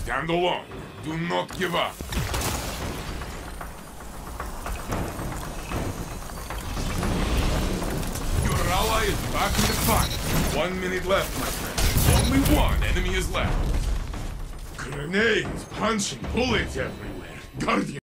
Stand alone. Do not give up. Your ally is back in the fight. 1 minute left, my friend. Only one enemy is left. Grenades, punching bullets everywhere. Guardian.